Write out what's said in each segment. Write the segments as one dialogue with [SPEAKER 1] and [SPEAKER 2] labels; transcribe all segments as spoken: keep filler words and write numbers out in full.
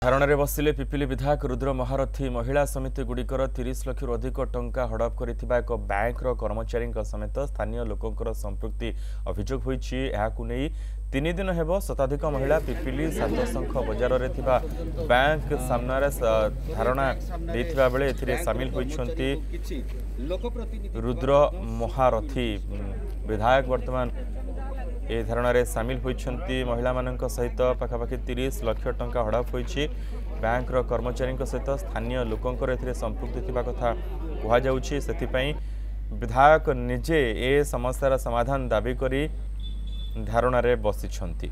[SPEAKER 1] धारणा बसिले पिपिली विधायक रुद्र महारथी महिला समिति गुड़िकर तीस लाख रु अधिक टंका हड़प करिथिबा एक बैंकर कर्मचारी समेत स्थानीय लोकंकर संपृक्ति अभियोग होईछि। एहाकु नै तीन दिन हेब शताधिक महिला पिपिली सातशंख बजार रे थिबा बैंक सामना रे धारणा देथिबा बेले एथिरे शामिल होइछन्ति रुद्र महारथी विधायक वर्तमान ए धारणा रे शामिल होइछन्ति। महिला मानक सहित पाखापाखि तीस लाख टंका हड़प होइछि। बैंक रो कर्मचारी सहित स्थानीय लोकंकर एथिरे संपृक्ति थिबा कथा कुहा जाउछि। सेथि पई विधायक निजे ए समस्यार समाधान दाबी करी धारणा रे बसिछन्ति।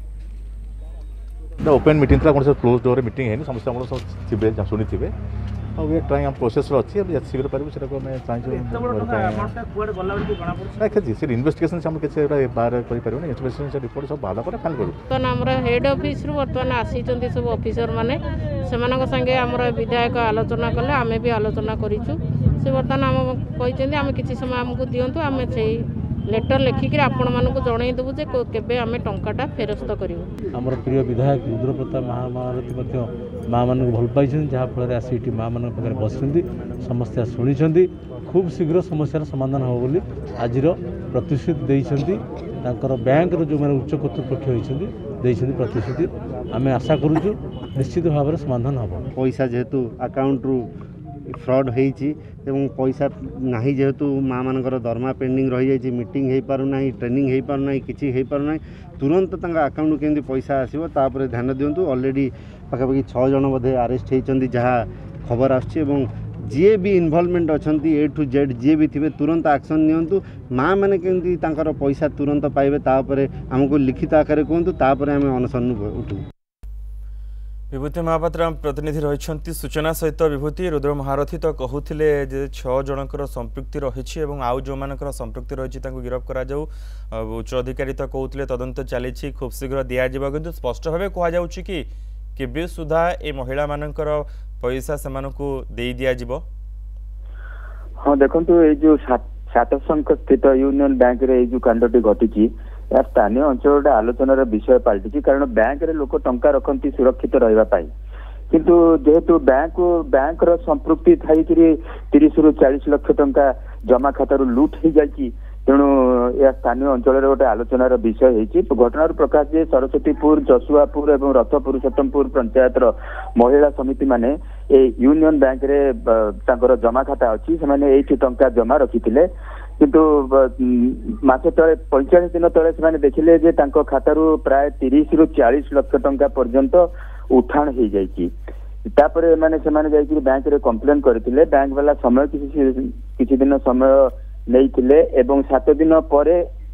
[SPEAKER 2] ओपन मीटिंग था कोन क्लोज डोर मीटिंग है समस्या हम सब थिबे सुनी थिबे और ये ट्राई हम प्रोसेस रो अछि अब शीघ्र पारिबो सेटा को मैं चाहि जो कुआड गला बडी गणा पड़ ना खजी से इन्वेस्टिगेशन हम के बाहर करि पारिबो ना इन्वेस्टिगेशन से रिपोर्ट सब बाला पर फाइल करू
[SPEAKER 3] तो हमरा हेड ऑफिस रु वर्तमान आसी चंदी सब ऑफिसर माने सेमानक संगे हमरा विधायक आलोचना करले आमे भी आलोचना करिछु। से वर्तमान हम कहि चंदी आमे किछि समय हमकु दियंतु आमे सेही लेटर लिखिक आपण मानक जणाई देबु जे केबे आमे टंकाटा फेरस्त करिवु।
[SPEAKER 4] हमर प्रिय विधायक रुद्र प्रताप महामारती मध्य माँ मान भल पाई जहाँ फल आसी माँ मान पाखे बसुँच समस्या शुणी खूब शीघ्र समस्यार समाधान हो बोली आज प्रतिश्रुति देइछन्ति। बैंक जो मैंने उच्च कर्तृपक्ष होती प्रतिश्रुति आम आशा करूँ निश्चित भाव में समाधान हम।
[SPEAKER 5] पैसा जेहेतु अकाउंट रु फ्रॉड होती पैसा नहीं जेहेतु माँ मानकर दरमा पेंडिंग रही जाइए मीटिंग हो पारना ट्रेनिंग हो पारना किसी हो पारना तुरंत अकाउंट केमती पैसा आसो तापर ध्यान दिंतु। ऑलरेडी पाखापाखि छः जन बोधे अरेस्ट होती जहाँ खबर आसछि जी भी इनवॉल्वमेंट अच्छा ए टू जेड जी भी थे तुरंत एक्शन नियंतु। माँ मैंने केमती पैसा तुरंत पाइबे तापर आमको लिखित आकार कहतु तापर आम अनशन उठू।
[SPEAKER 1] विभूति महापात्र प्रतिनिधि रही सूचना सहित विभूति रुद्र महारथी तो कहते जे छः जनकर संपृक्ति रही आउ जो मानकर संपृक्ति रही गिरफ करा जाऊ उच्च अधिकारी तो कहते तदंत चली खूब शीघ्र दि जाव कि स्पष्ट भाव कहुच्छी कि केबे सुधा ए महिला मानकर पैसा से दे दिया जिवो।
[SPEAKER 6] हाँ देखो ये जो सातशंख स्थित यूनियन बैंक रे जो कांडटी घटी या स्थानीय अंचल आलोचनार विषय पलटि कारण बैंक रे लोक टंका रखती सुरक्षित रहा किंतु जेहेतु बैंक बैंक रो संपृक्ति थी तीस रु चालीस लाख टंका जमा खातार लुट हो जाए तेणु यह स्थानीय अंचल गोटे आलोचनार विषय होती। घटनार प्रकाश जे सरस्वतीपुर जसुआपुर और रथ पुरुषोत्तमपुर पंचायत महिला समिति माने ए यूनियन बैंक रे तांकर जमा खाता अच्छी से टंका जमा रखिथिले किंतु मासे तले पैंचाश दिन तले से देखिले जे तांको खातारू प्राय तीस रु चालीस लाख टंका पर्यंत उठाण हो जाइए। तापर माने से माने जाइए बैंक रे कंप्लेन करथिले बैंक वाला समय किसी किसी दिन समय नहीं एवं सात दिन पर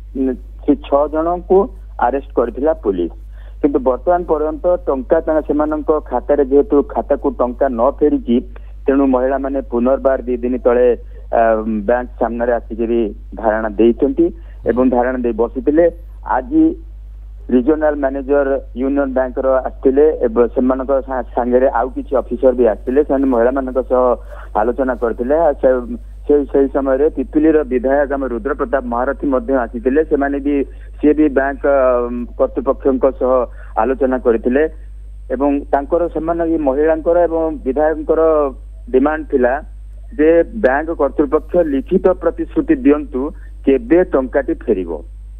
[SPEAKER 6] से छह जन को अरेस्ट करथिला पुलिस किंतु वर्तमान पर्यंत टंका से खाता जेहेतु खाता को टंका न फेरी तेणु महिला माने पुनर्बार दी दिन तले बैंक सामने आसिक धारणा देइछन्ति एवं धारणा दे बसिथिले। आज रिजनल मैनेजर यूनियन बैंक रो आस्थिले एवं सेमानक संगे आउ किछि ऑफिसर भी आस्थिले से महिला मानक सह आलोचना करथिले। से समय पिपिली विधायक आम रुद्र प्रताप महारथी आसीथिले से माने भी सी भी बैंक कर्तृपक्षों सह आलोचना करथिले एवं तांकर सेमान महिलांकर एवं विधायकर डिमांड थिला जे बैंक कर्तृपक्ष लिखित प्रतिश्रुति दियंतु केबे टंकाटी फेरिबो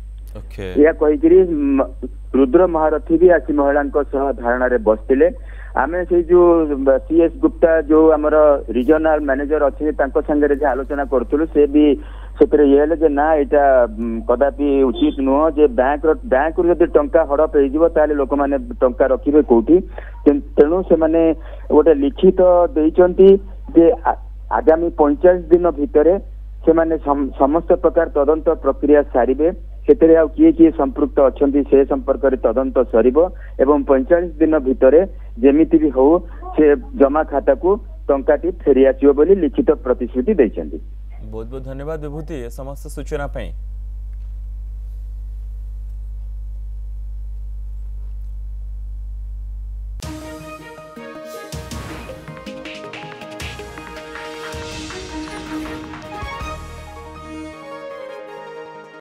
[SPEAKER 6] या कहिकरी रुद्र महारथी भी आसी महिलांक सह धारणा रे बसथिले। आमे से जो सी एस गुप्ता जो आमर रिजनल मैनेजर अच्छे संगे आलोचना करूँ से भी से ये जे ना यहाँ कदापि उचित नुह जे बैंक बैंक रू टंका हड़प हो लोक मैंने टंका रखिए कौटी तेणु से माने गोटे लिखित देइचंती जे आगामी पैंचाश दिन भितर से माने समस्त प्रकार तदंत प्रक्रिया सारिबे से आउ किए किए संपृक्त अच्छा से संपर्क में तदंत सरिबो एवं पैंचाश दिन भितर जेमिति भी हो से जमा खाता को टंकाटी फेरी आसिबो बोली लिखित प्रतिश्रुति देइछन्ति।
[SPEAKER 1] बहुत बहुत धन्यवाद विभूति समस्त सूचना पाई।